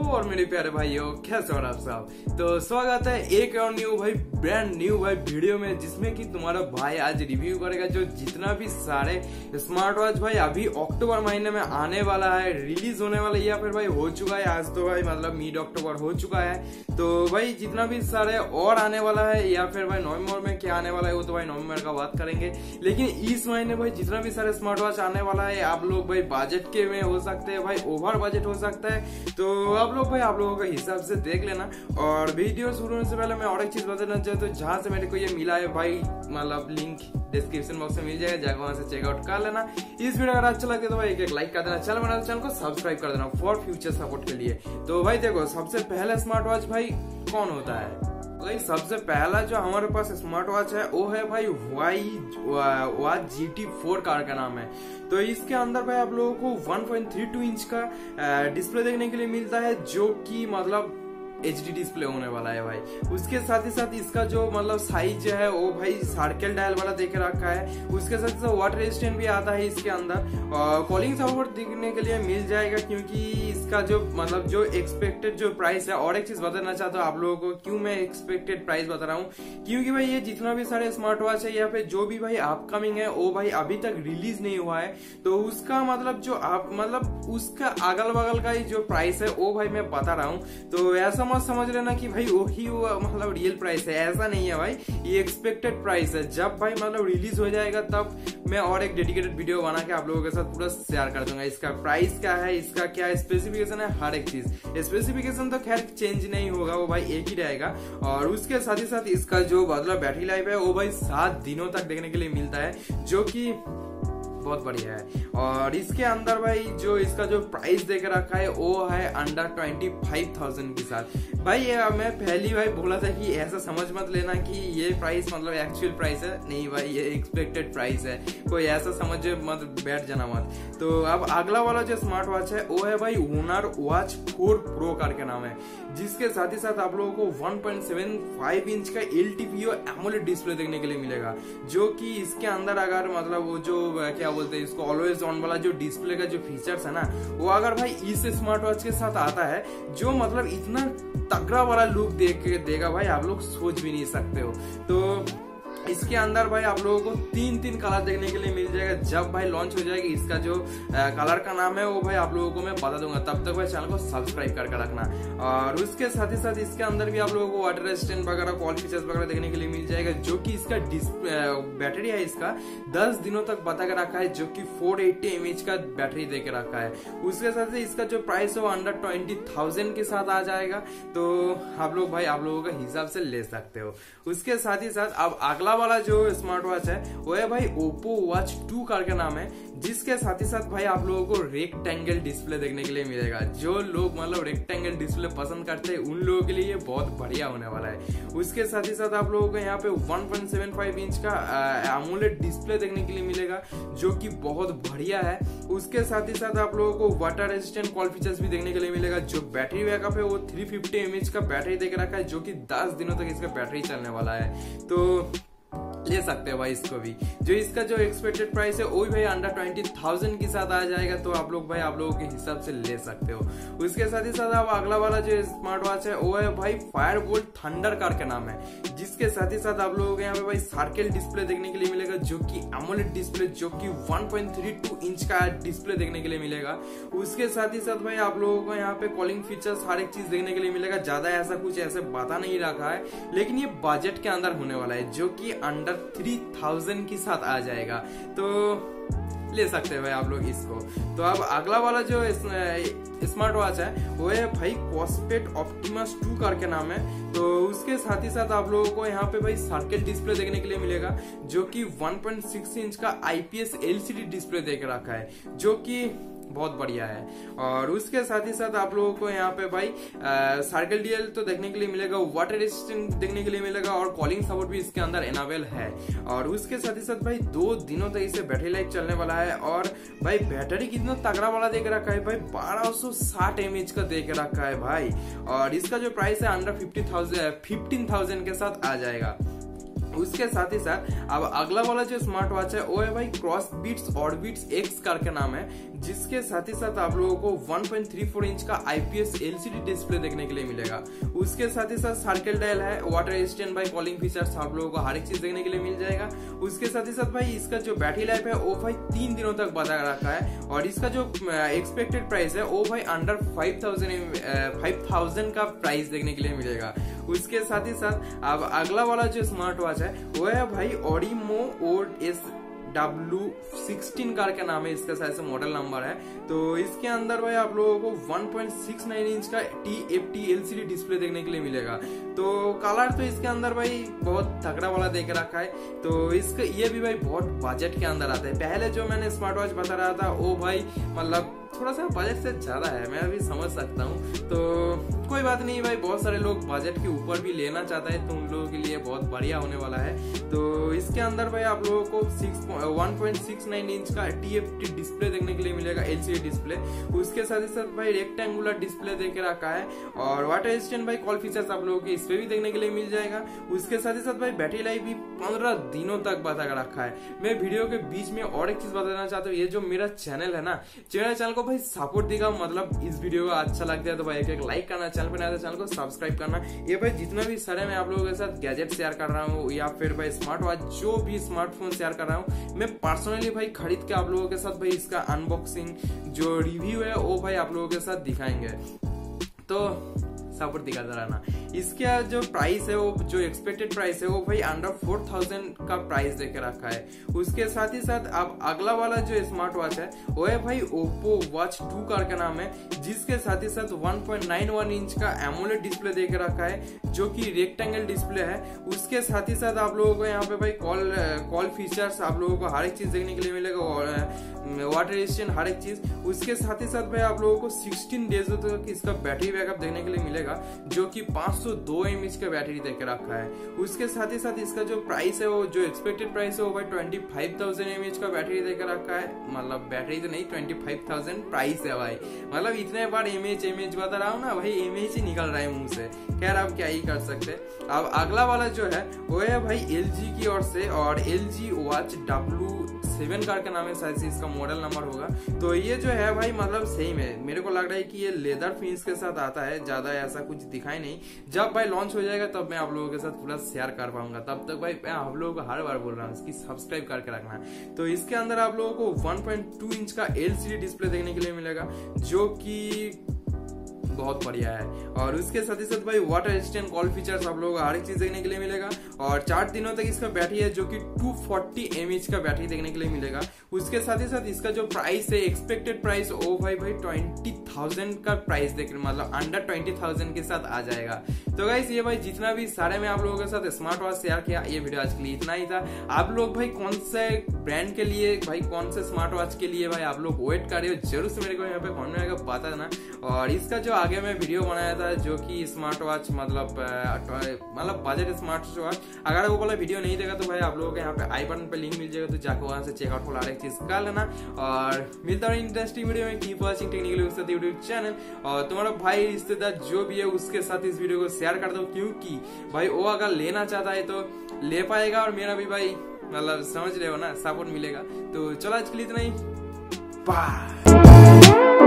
और मेरे प्यारे भाइयों, कैसे हो आप सब। तो स्वागत है एक और ब्रांड न्यू वीडियो में, जिसमें कि तुम्हारा भाई आज रिव्यू करेगा जो जितना भी सारे स्मार्ट वॉच भाई अभी अक्टूबर महीने में आने वाला है, रिलीज होने वाला है या फिर भाई हो चुका है। आज तो भाई मतलब मिड अक्टूबर हो चुका है, तो भाई जितना भी सारे और आने वाला है या फिर भाई नवंबर में क्या आने वाला है वो तो भाई नवंबर का बात करेंगे। लेकिन इस महीने भाई जितना भी सारे स्मार्ट वॉच आने वाला है, आप लोग भाई बजट के में हो सकते हैं, भाई ओवर बजट हो सकता है, तो आप लोग भाई आप लोगों के हिसाब से देख लेना। और वीडियो शुरू होने से पहले मैं और एक चीज बताना चाहता हूँ, जहां से मेरे को ये मिला है भाई मतलब लिंक डिस्क्रिप्शन बॉक्स में मिल जाएगा, जाकर वहां से चेकआउट कर लेना। इस वीडियो अगर अच्छा लगे तो भाई एक लाइक कर देना, चैनल बना चैनल को सब्सक्राइब कर देना फॉर फ्यूचर सपोर्ट के लिए। तो भाई देखो, सबसे पहला स्मार्ट वॉच भाई कौन होता है भाई? सबसे पहला जो हमारे पास स्मार्ट वॉच है वो है भाई वाच GT4 कार का नाम है। तो इसके अंदर भाई आप लोगों को 1.32 इंच का डिस्प्ले देखने के लिए मिलता है, जो कि मतलब HD डिस्प्ले होने वाला है भाई। उसके साथ ही साथ इसका जो मतलब साइज है वो भाई सर्कल डायल वाला देख रखा है। उसके साथ साथ वाटर रेजिस्टेंट भी आता है इसके अंदर, और कॉलिंग सपोर्ट देखने के लिए मिल जाएगा, क्योंकि इसका जो मतलब जो एक्सपेक्टेड जो प्राइस है। और एक चीज बताना चाहता हूँ आप लोगों को, क्यों मैं एक्सपेक्टेड प्राइस बता रहा हूँ, क्योंकि भाई ये जितना भी सारे स्मार्ट वॉच है या फिर जो भी भाई अपकमिंग है वो भाई अभी तक रिलीज नहीं हुआ है, तो उसका मतलब जो आप मतलब उसका अगल बगल का ही जो प्राइस है वो भाई मैं बता रहा हूँ। तो ऐसा मत समझ लेना कि भाई वही मतलब रियल प्राइस है, ऐसा नहीं है भाई, ये एक्सपेक्टेड प्राइस है। जब भाई मतलब रिलीज हो जाएगा तब मैं और एक डेडिकेटेड वीडियो बना के आप लोगों के साथ पूरा शेयर कर दूंगा। इसका प्राइस क्या है, इसका क्या स्पेसिफिकेशन है, हर एक चीज। स्पेसिफिकेशन तो खैर चेंज नहीं होगा, वो भाई एक ही रहेगा। और उसके साथ ही साथ इसका जो मतलब बैटरी लाइफ है वो भाई 7 दिनों तक देखने के लिए मिलता है, जो कि बहुत बढ़िया है। और इसके अंदर भाई जो इसका जो प्राइस देख रखा है वो है अंडर 25,000 के साथ। भाई मैं पहली भाई बोला था कि ऐसा समझ मत लेना कि ये प्राइस मतलब एक्चुअल प्राइस है, नहीं भाई ये एक्सपेक्टेड प्राइस है, कोई ऐसा समझ मत बैठ जाना मत। तो अब अगला वाला जो स्मार्ट वॉच है वो है भाई होनर वॉच 4 प्रो करके नाम है, जिसके साथ ही साथ आप लोगों को 1.75 इंच का LTPO एमोलेड डिस्प्ले देखने के लिए मिलेगा, जो कि इसके अंदर अगर मतलब वो जो क्या बोलते हैं इसको ऑलवेज ऑन वाला जो डिस्प्ले का जो फीचर्स है ना, वो अगर भाई इस स्मार्ट वॉच के साथ आता है, जो मतलब इतना तगड़ा वाला लुक देगा भाई, आप लोग सोच भी नहीं सकते हो। तो इसके अंदर भाई आप लोगों को 3 कलर देखने के लिए मिल जाएगा। जब भाई लॉन्च हो जाएगी, इसका जो कलर का नाम है वो भाई आप लोगों को मैं बता दूंगा, तब तक भाई चैनल को सब्सक्राइब करके रखना। और उसके साथ ही साथ इसके अंदर भी आप लोगों को वाटर रेजिस्टेंट वगैरह कॉल फीचर्स वगैरह देखने के लिए मिल जाएगा, जो कि इसका बैटरी है इसका 10 दिनों तक बता के रखा है, जो कि 480 mAh का बैटरी दे के रखा है। उसके साथ ही इसका जो प्राइस है वो अंडर 20,000 के साथ आ जाएगा, तो आप लोग भाई आप लोगों के हिसाब से ले सकते हो। उसके साथ ही साथ अब अगला वाला जो स्मार्ट वॉच है वो है भाई ओप्पो वॉच 2 कार का नाम है, जिसके साथ ही साथ भाई आप लोगों को रेक्टेंगल डिस्प्ले देखने के लिए मिलेगा। जो लोग मतलब रेक्टेंगल डिस्प्ले पसंद करते हैं उन लोगों के लिए ये बहुत बढ़िया होने वाला है। उसके साथ ही साथ आप लोगों को यहाँ पे 1.75 इंच का एमोलेड डिस्प्ले देखने के लिए मिलेगा, जो कि बहुत बढ़िया है। उसके साथ ही साथ आप लोगों को वाटर रेजिस्टेंट कॉल फीचर्स भी देखने के लिए मिलेगा। जो बैटरी बैकअप है वो 350 mAh का बैटरी देकर रखा है, जो कि 10 दिनों तक इसका बैटरी चलने वाला है, तो ले सकते हो भाई इसको भी। जो इसका जो एक्सपेक्टेड प्राइस है वो भी भाई अंडर 20,000 के साथ आ जाएगा, तो आप लोग भाई आप लोगों के हिसाब से ले सकते हो। उसके साथ ही साथ अब अगला वाला जो स्मार्ट वॉच है वो है भाई फायरबोल्ट थंडर कार का नाम है, जिसके साथ ही साथ आप लोगों को यहाँ पे भाई सर्कल डिस्प्ले देखने के लिए मिलेगा, जो कि एमोलेड डिस्प्ले जो कि 1.32 इंच का डिस्प्ले देखने के लिए मिलेगा। उसके साथ ही साथ भाई आप लोगों को यहाँ पे कॉलिंग फीचर्स हर एक चीज देखने के लिए मिलेगा। ज्यादा ऐसा कुछ ऐसे बता नहीं रखा है, लेकिन ये बजट के अंदर होने वाला है, जो कि अंडर 3,000 के साथ आ जाएगा, तो ले सकते हैं भाई आप लोग इसको। तो अब अगला वाला जो स्मार्ट वॉच है वो है भाई कॉस्पेट ऑप्टिमस 2 कार के नाम है। तो उसके साथ ही साथ आप लोगों को यहाँ पे भाई सर्कल डिस्प्ले देखने के लिए मिलेगा, जो कि 1.6 इंच का IPS LCD डिस्प्ले देख रखा है, जो कि बहुत बढ़िया है। और उसके साथ ही साथ आप लोगों को यहाँ पे भाई सर्कल डीएल तो देखने के लिए मिलेगा, वाटर रेजिस्टेंट देखने के लिए मिलेगा, और कॉलिंग सपोर्ट भी इसके अंदर एनाबल है। और उसके साथ ही साथ भाई 2 दिनों तक इसे बैटरी लाइफ चलने वाला है। और भाई बैटरी कितना तगड़ा वाला देख रखा है भाई, 1260 mAh का देख रखा है भाई। और इसका जो प्राइस है अंडर 15,000 के साथ आ जाएगा। उसके साथ ही साथ अब अगला वाला जो स्मार्ट वॉच है वो है भाई क्रॉसबिट्स ऑर्बिट्स एक्स करके नाम है, जिसके साथ ही साथ आप लोगों को 1.34 इंच का IPS LCD डिस्प्ले देखने के लिए मिलेगा। उसके साथ ही साथ सर्कल डायल है, वाटर रेजिस्टेंट भाई कॉलिंग फीचर्स आप लोगों को हर एक चीज देखने के लिए मिल जाएगा। उसके साथ ही साथ भाई इसका जो बैटरी लाइफ है वो भाई 3 दिनों तक बता रखा है, और इसका जो एक्सपेक्टेड प्राइस है वो भाई अंडर 5000 का प्राइस देखने के लिए मिलेगा। उसके साथ ही साथ अब अगला वाला जो स्मार्ट वॉच है वो है भाई ऑडिमो SW16 कार का नाम है, इसका शायद से मॉडल नंबर है। तो इसके अंदर भाई आप लोगों को 1.69 इंच का TFT LCD डिस्प्ले देखने के लिए मिलेगा। तो कलर तो इसके अंदर भाई बहुत तगड़ा वाला देख रखा है। तो इसका ये भी भाई बहुत बजट के अंदर आता है। पहले जो मैंने स्मार्ट वॉच बता रहा था वो भाई मतलब थोड़ा सा बजट से ज्यादा है, मैं भी समझ सकता हूँ। तो कोई बात नहीं भाई, बहुत सारे लोग बजट के ऊपर भी लेना चाहता है तो उन लोगों के लिए बहुत बढ़िया होने वाला है। तो इसके अंदर भाई आप लोगों को 1.69 इंच का TFT डिस्प्ले देखने के लिए मिलेगा, LCD डिस्प्ले। उसके साथ ही साथ भाई रेक्टेंगुलर डिस्प्ले देके रखा है, और वाटर रेजिस्टेंट भाई कॉल फीचर्स आप लोगों को इस पे भी देखने के लिए मिल जाएगा। उसके साथ ही साथ भाई बैटरी लाइफ भी 15 दिनों तक बता रखा है। मैं वीडियो के बीच में और एक चीज बताना चाहता हूँ, ये जो मेरा चैनल है ना, चैनल को भाई सपोर्ट देगा, मतलब इस वीडियो को अच्छा लगता है तो भाई एक लाइक करना, चैनल पर नया तो चैनल को सब्सक्राइब करना। ये भाई जितना भी सारे मैं आप लोगों के साथ गैजेट शेयर कर रहा हूँ या फिर भाई स्मार्ट वॉच जो भी स्मार्टफोन शेयर कर रहा हूँ, मैं पर्सनली भाई खरीद के आप लोगों के साथ भाई इसका अनबॉक्सिंग जो रिव्यू है वो भाई आप लोगों के साथ दिखाएंगे। तो सपोर्ट दिखाता रहना। इसका जो प्राइस है वो जो एक्सपेक्टेड प्राइस है वो भाई अंडर 4000 का प्राइस देके रखा है। उसके साथ ही साथ अब अगला वाला जो स्मार्ट वॉच है वो है भाई ओप्पो वॉच 2 कार का नाम है, जिसके साथ ही साथ 1.91 इंच का एमोलेड डिस्प्ले देके रखा है जो कि रेक्टेंगल डिस्प्ले है। उसके साथ ही साथ आप लोगों को यहाँ पे भाई कॉल फीचर्स आप लोगों को हर एक चीज देखने के लिए मिलेगा, वाटर रेजिस्टेंट हर एक चीज। उसके साथ ही साथ भाई आप लोगों को 16 डेज तक इसका बैटरी बैकअप देखने के लिए मिलेगा जो कि 502 mAh का बैटरी देके रखा है। उसके साथ ही साथ इसका जो प्राइस है वो जो एक्सपेक्टेड प्राइस है वो भाई 25,000 mAh का बैटरी देके रखा है, मतलब बैटरी तो नहीं 25,000 प्राइस है भाई, मतलब इतने बार mAh बता रहा हूँ ना भाई, mAh ही निकल रहा है मुंह से। खैर आप क्या ही कर सकते। अब अगला वाला जो है वो है भाई LG की ओर से, और LG वॉच W7 कार का नाम है, शायद से इसका मॉडल नंबर होगा। तो ये जो है भाई मतलब सेम है, मेरे को लग रहा है कि ये लेदर फिनिश के साथ आता है, ज्यादा ऐसा कुछ दिखाई नहीं। जब भाई लॉन्च हो जाएगा तब मैं आप लोगों के साथ पूरा शेयर कर पाऊंगा, तब तक भाई मैं आप लोगों को हर बार बोल रहा हूँ इसकी सब्सक्राइब करके रखना। तो इसके अंदर आप लोगों को 1.2 इंच का LCD डिस्प्ले देखने के लिए मिलेगा जो कि बहुत बढ़िया है। और उसके साथ ही साथ भाई वाटर रेजिस्टेंट कॉल फीचर्स आप लोगों को हर एक चीज देखने के लिए मिलेगा, और 4 दिनों तक इसका बैटरी है जो कि 240 mAh का बैटरी देखने के लिए मिलेगा। उसके साथ ही साथ इसका जो प्राइस है एक्सपेक्टेड प्राइस ओ भाई 20,000 का प्राइस देख मतलब अंडर 20,000 के साथ आ जाएगा। तो गाइस ये भाई जितना भी सारे मैं आप लोगों के साथ स्मार्ट वॉच शेयर किया, ये वीडियो आज के लिए इतना ही था। आप लोग भाई कौन से ब्रांड के लिए भाई कौन से स्मार्ट वॉच के लिए भाई आप लोग वेट कर रहे हो, जरूर से मेरे को यहाँ पे कमेंट में बता देना। और इसका जो आगे मैं वीडियो बनाया था जो कि स्मार्ट वॉच मतलब बजट स्मार्ट वॉच, अगर वो वाला वीडियो नहीं देगा तो भाई आप लोगों को यहाँ पे आई बटन पे लिंक मिल जाएगा, तो जाकर वहां से चेकआउट फॉर हर एक चीज कर लेना। और मिलता है इंटरेस्टिंग वीडियो में, कीप वाचिंग टेक्निकली उसका यूट्यूब चैनल। और तुम्हारा भाई रिश्तेदार जो भी है उसके साथ इस वीडियो को शेयर कर दो, क्योंकि भाई वो अगर लेना चाहता है तो ले पाएगा, और मेरा भी भाई मतलब समझ रहे हो ना सपोर्ट मिलेगा। तो चलो आज के लिए इतना ही, बाय।